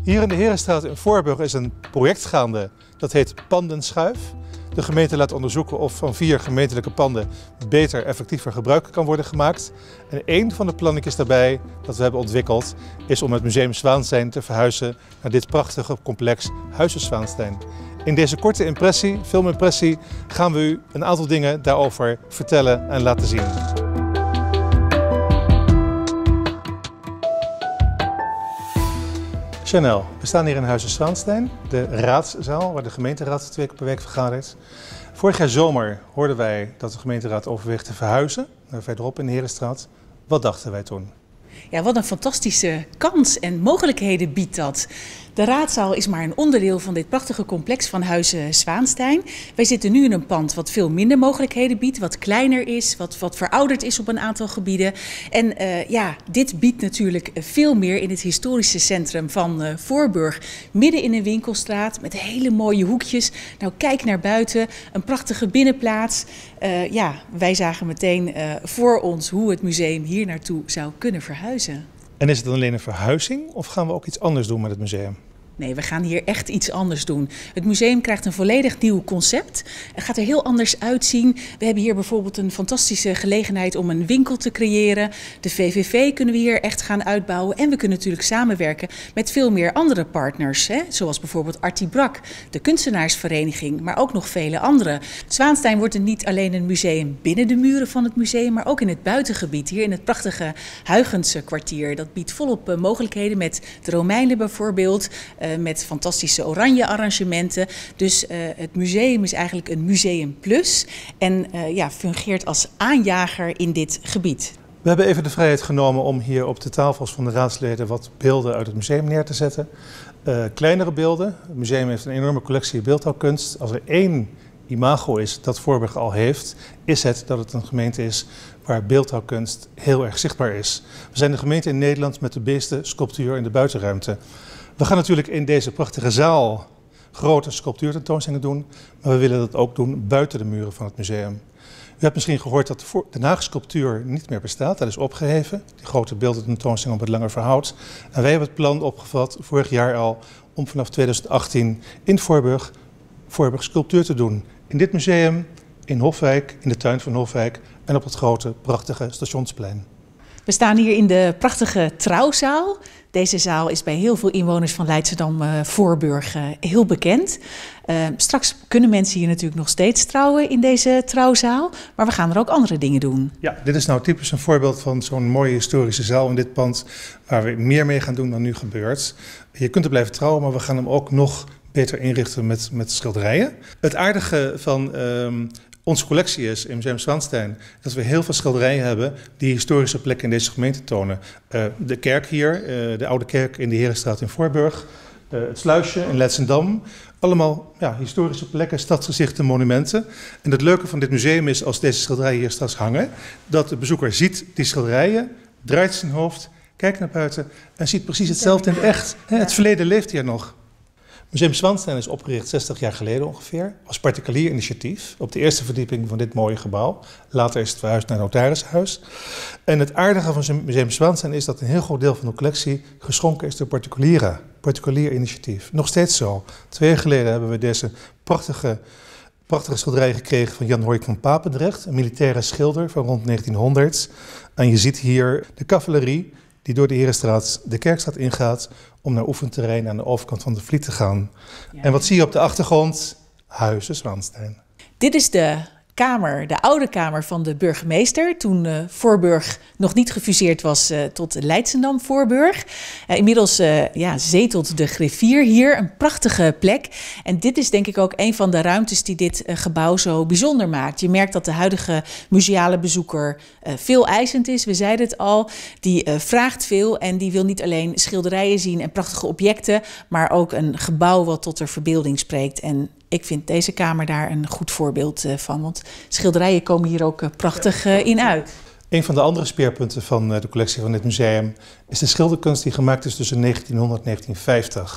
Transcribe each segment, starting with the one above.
Hier in de Herenstraat in Voorburg is een project gaande, dat heet Pandenschuif. De gemeente laat onderzoeken of van 4 gemeentelijke panden beter, effectiever gebruik kan worden gemaakt. En een van de plannetjes daarbij dat we hebben ontwikkeld is om het Museum Zwaanstein te verhuizen naar dit prachtige complex Huize Zwaanstein. In deze korte impressie, filmimpressie, gaan we u een aantal dingen daarover vertellen en laten zien. Chanel, we staan hier in Huize Zwaanstein, de raadszaal waar de gemeenteraad 2 keer per week vergadert. Vorig jaar zomer hoorden wij dat de gemeenteraad overweegt te verhuizen naar verderop in de Herenstraat. Wat dachten wij toen? Ja, wat een fantastische kans en mogelijkheden biedt dat. De raadzaal is maar een onderdeel van dit prachtige complex van Huize Zwaanstein. Wij zitten nu in een pand wat veel minder mogelijkheden biedt, wat kleiner is, wat verouderd is op een aantal gebieden. En dit biedt natuurlijk veel meer in het historische centrum van Voorburg. Midden in een winkelstraat met hele mooie hoekjes. Nou, kijk naar buiten, een prachtige binnenplaats. Wij zagen meteen voor ons hoe het museum hier naartoe zou kunnen verhuizen. En is het dan alleen een verhuizing of gaan we ook iets anders doen met het museum? Nee, we gaan hier echt iets anders doen. Het museum krijgt een volledig nieuw concept. Het gaat er heel anders uitzien. We hebben hier bijvoorbeeld een fantastische gelegenheid om een winkel te creëren. De VVV kunnen we hier echt gaan uitbouwen. En we kunnen natuurlijk samenwerken met veel meer andere partners. Zoals bijvoorbeeld Artie Brak, de kunstenaarsvereniging, maar ook nog vele andere. Zwaanstein wordt niet alleen een museum binnen de muren van het museum, maar ook in het buitengebied. Hier in het prachtige Huygense kwartier. Dat biedt volop mogelijkheden met de Romeinen bijvoorbeeld. Met fantastische oranje arrangementen. Dus het museum is eigenlijk een museum plus en fungeert als aanjager in dit gebied. We hebben even de vrijheid genomen om hier op de tafels van de raadsleden wat beelden uit het museum neer te zetten. Kleinere beelden. Het museum heeft een enorme collectie beeldhouwkunst. Als er één imago is dat Voorburg al heeft, is het dat het een gemeente is waar beeldhouwkunst heel erg zichtbaar is. We zijn de gemeente in Nederland met de beste sculptuur in de buitenruimte. We gaan natuurlijk in deze prachtige zaal grote sculptuurtentoonstellingen doen, maar we willen dat ook doen buiten de muren van het museum. U hebt misschien gehoord dat de naagsculptuur niet meer bestaat, dat is opgeheven. Die grote beeldententoonstelling op het Lange Verhout. En wij hebben het plan opgevat, vorig jaar al, om vanaf 2018 in Voorburg sculptuur te doen. In dit museum, in Hofwijk, in de tuin van Hofwijk en op het grote, prachtige stationsplein. We staan hier in de prachtige trouwzaal. Deze zaal is bij heel veel inwoners van Leidschendam-Voorburg heel bekend. Straks kunnen mensen hier natuurlijk nog steeds trouwen in deze trouwzaal. Maar we gaan er ook andere dingen doen. Ja, dit is nou typisch een voorbeeld van zo'n mooie historische zaal in dit pand waar we meer mee gaan doen dan nu gebeurt. Je kunt er blijven trouwen, maar we gaan hem ook nog beter inrichten met schilderijen. Het aardige van onze collectie is in Museum Zwaanstein dat we heel veel schilderijen hebben die historische plekken in deze gemeente tonen. De kerk hier, de oude kerk in de Herenstraat in Voorburg, het sluisje in Leidschendam. Allemaal historische plekken, stadsgezichten, monumenten. En het leuke van dit museum is, als deze schilderijen hier straks hangen, dat de bezoeker ziet die schilderijen, draait zijn hoofd, kijkt naar buiten en ziet precies hetzelfde in het echt. Het verleden leeft hier nog. Museum Zwaanstein is opgericht 60 jaar geleden ongeveer, als particulier initiatief op de eerste verdieping van dit mooie gebouw. Later is het verhuisd naar het notarishuis. En het aardige van Museum Zwaanstein is dat een heel groot deel van de collectie geschonken is door particulier initiatief. Nog steeds zo. 2 jaar geleden hebben we deze prachtige schilderij gekregen van Jan Horik van Papendrecht, een militaire schilder van rond 1900. En je ziet hier de cavalerie die door de Herenstraat de Kerkstraat ingaat om naar oefenterrein aan de overkant van de Vliet te gaan. Ja. En wat zie je op de achtergrond? Huize Zwaanstein. Dit is de kamer, de oude kamer van de burgemeester, toen Voorburg nog niet gefuseerd was tot Leidschendam-Voorburg. Inmiddels zetelt de griffier hier, een prachtige plek. En dit is denk ik ook een van de ruimtes die dit gebouw zo bijzonder maakt. Je merkt dat de huidige museale bezoeker veel eisend is, we zeiden het al. Die vraagt veel en die wil niet alleen schilderijen zien en prachtige objecten, maar ook een gebouw wat tot de verbeelding spreekt. En ik vind deze kamer daar een goed voorbeeld van, want schilderijen komen hier ook prachtig in uit. Een van de andere speerpunten van de collectie van dit museum is de schilderkunst die gemaakt is tussen 1900 en 1950.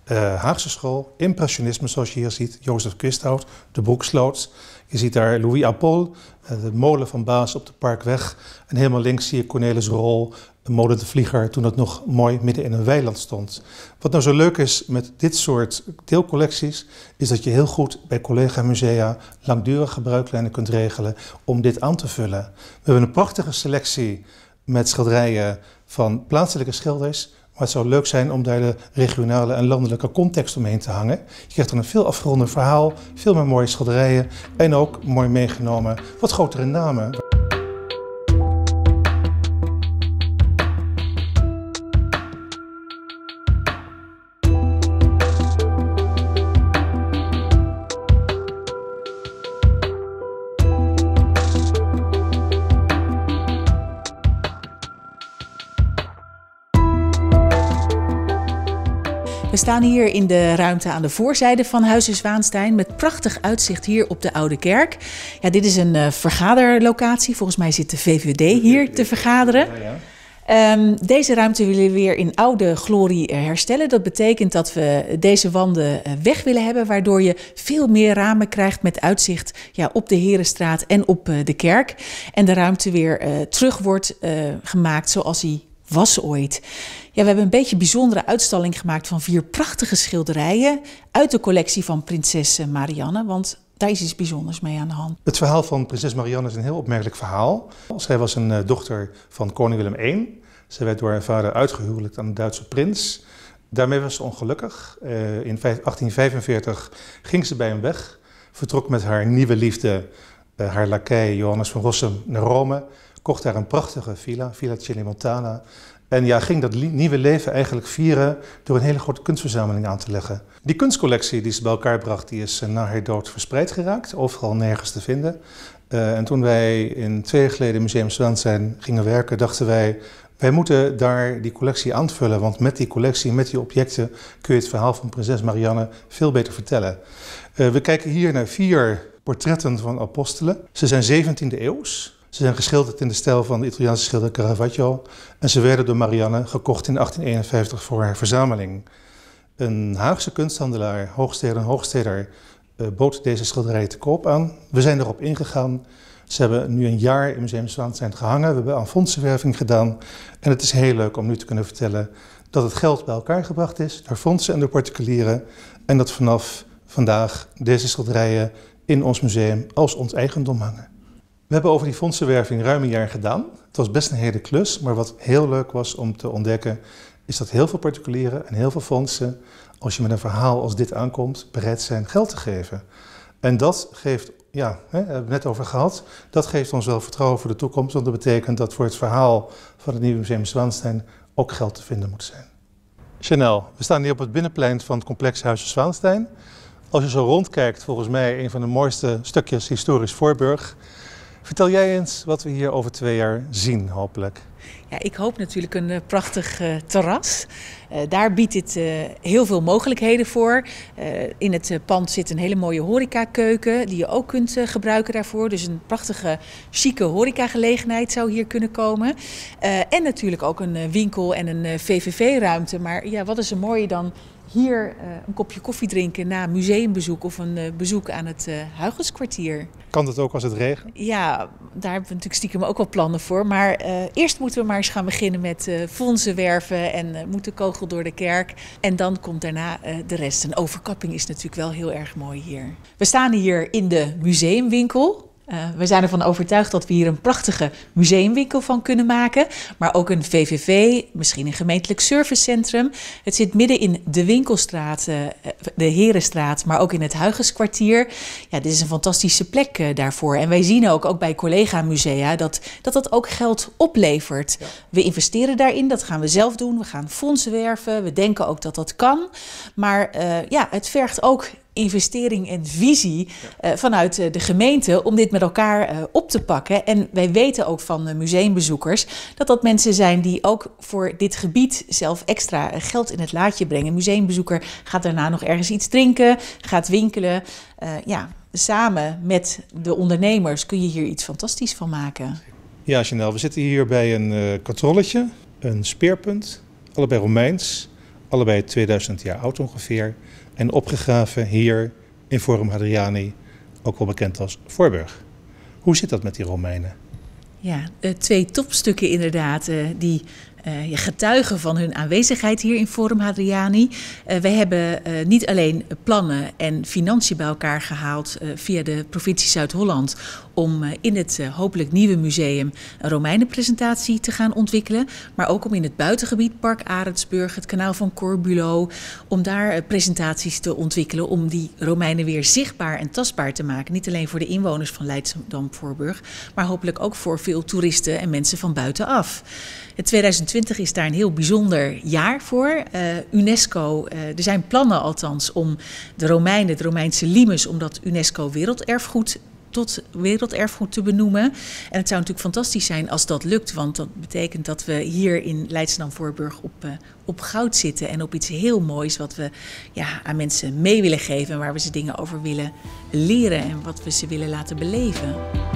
Haagse school, impressionisme zoals je hier ziet, Jozef Quisthout, de Broeksloot. Je ziet daar Louis Apol, de molen van Baas op de Parkweg. En helemaal links zie je Cornelis Rol, de molen de Vlieger, toen dat nog mooi midden in een weiland stond. Wat nou zo leuk is met dit soort deelcollecties, is dat je heel goed bij collega-musea langdurig gebruiklijnen kunt regelen om dit aan te vullen. We hebben een prachtige selectie met schilderijen van plaatselijke schilders. Maar het zou leuk zijn om daar de regionale en landelijke context omheen te hangen. Je krijgt dan een veel afgeronder verhaal, veel meer mooie schilderijen en ook mooi meegenomen wat grotere namen. We staan hier in de ruimte aan de voorzijde van Huize Zwaensteyn met prachtig uitzicht hier op de Oude Kerk. Ja, dit is een vergaderlocatie. Volgens mij zit de VVD hier te vergaderen. Deze ruimte willen we weer in oude glorie herstellen. Dat betekent dat we deze wanden weg willen hebben, waardoor je veel meer ramen krijgt met uitzicht op de Herenstraat en op de kerk. En de ruimte weer terug wordt gemaakt zoals hij was ooit. Ja, we hebben een beetje een bijzondere uitstalling gemaakt van 4 prachtige schilderijen uit de collectie van prinses Marianne, want daar is iets bijzonders mee aan de hand. Het verhaal van prinses Marianne is een heel opmerkelijk verhaal. Zij was een dochter van koning Willem I. Zij werd door haar vader uitgehuwelijkt aan een Duitse prins. Daarmee was ze ongelukkig. In 1845 ging ze bij hem weg, vertrok met haar nieuwe liefde, haar lakei Johannes van Rossum, naar Rome, kocht daar een prachtige villa, Villa Celimontana. En ging dat nieuwe leven eigenlijk vieren door een hele grote kunstverzameling aan te leggen. Die kunstcollectie die ze bij elkaar bracht, die is na haar dood verspreid geraakt, overal nergens te vinden. En toen wij 2 jaar geleden in Museum Zwaensteyn gingen werken, dachten wij moeten daar die collectie aanvullen. Want met die collectie, met die objecten, kun je het verhaal van prinses Marianne veel beter vertellen. We kijken hier naar 4 portretten van apostelen. Ze zijn 17e eeuws. Ze zijn geschilderd in de stijl van de Italiaanse schilder Caravaggio en ze werden door Marianne gekocht in 1851 voor haar verzameling. Een Haagse kunsthandelaar, Hoogsteder, bood deze schilderijen te koop aan. We zijn erop ingegaan. Ze hebben nu een jaar in Museum Zwaensteyn gehangen. We hebben aan fondsenwerving gedaan. En het is heel leuk om nu te kunnen vertellen dat het geld bij elkaar gebracht is door fondsen en door particulieren. En dat vanaf vandaag deze schilderijen in ons museum als ons eigendom hangen. We hebben over die fondsenwerving ruim een jaar gedaan. Het was best een hele klus, maar wat heel leuk was om te ontdekken, is dat heel veel particulieren en heel veel fondsen, als je met een verhaal als dit aankomt, bereid zijn geld te geven. En dat geeft, we hebben het net over gehad, dat geeft ons wel vertrouwen voor de toekomst, want dat betekent dat voor het verhaal van het nieuwe Museum Zwaensteyn ook geld te vinden moet zijn. Chanel, we staan hier op het binnenplein van het complex Huize Zwaensteyn. Als je zo rondkijkt, volgens mij een van de mooiste stukjes historisch Voorburg. Vertel jij eens wat we hier over 2 jaar zien, hopelijk. Ja, ik hoop natuurlijk een prachtig terras. Daar biedt dit heel veel mogelijkheden voor. In het pand zit een hele mooie horecakeuken die je ook kunt gebruiken daarvoor. Dus een prachtige, chique horecagelegenheid zou hier kunnen komen. En natuurlijk ook een winkel en een VVV-ruimte. Maar ja, wat is er mooier dan hier een kopje koffie drinken na een museumbezoek of een bezoek aan het Huygenskwartier. Kan dat ook als het regent? Ja, daar hebben we natuurlijk stiekem ook wel plannen voor. Maar eerst moeten we maar eens gaan beginnen met fondsen werven en moet de kogel door de kerk. En dan komt daarna de rest. Een overkapping is natuurlijk wel heel erg mooi hier. We staan hier in de museumwinkel. We zijn ervan overtuigd dat we hier een prachtige museumwinkel van kunnen maken. Maar ook een VVV, misschien een gemeentelijk servicecentrum. Het zit midden in de Winkelstraat, de Herenstraat, maar ook in het Huygenskwartier. Ja, dit is een fantastische plek daarvoor. En wij zien ook bij collega-musea dat ook geld oplevert. Ja. We investeren daarin, dat gaan we zelf doen. We gaan fondsen werven, we denken ook dat dat kan. Maar het vergt ook investering en visie vanuit de gemeente om dit met elkaar op te pakken. En wij weten ook van museumbezoekers dat mensen zijn die ook voor dit gebied zelf extra geld in het laadje brengen. Een museumbezoeker gaat daarna nog ergens iets drinken, gaat winkelen. Samen met de ondernemers kun je hier iets fantastisch van maken. Ja, Chanel, we zitten hier bij een katrolletje, een speerpunt, allebei Romeins. allebei 2000 jaar oud ongeveer. En opgegraven hier in Forum Hadriani, ook wel bekend als Voorburg. Hoe zit dat met die Romeinen? Ja, 2 topstukken inderdaad, die getuigen van hun aanwezigheid hier in Forum Hadriani. Wij hebben niet alleen plannen en financiën bij elkaar gehaald via de provincie Zuid-Holland om in het hopelijk nieuwe museum een Romeinenpresentatie te gaan ontwikkelen, maar ook om in het buitengebied, Park Arendsburg, het kanaal van Corbulo, om daar presentaties te ontwikkelen om die Romeinen weer zichtbaar en tastbaar te maken. Niet alleen voor de inwoners van Leidschendam-Voorburg, maar hopelijk ook voor veel toeristen en mensen van buitenaf. 2020 is daar een heel bijzonder jaar voor. UNESCO, er zijn plannen althans om de Romeinen, het Romeinse limes, om dat UNESCO werelderfgoed tot werelderfgoed te benoemen. En het zou natuurlijk fantastisch zijn als dat lukt, want dat betekent dat we hier in Leidschendam-Voorburg op goud zitten en op iets heel moois wat we aan mensen mee willen geven en waar we ze dingen over willen leren en wat we ze willen laten beleven.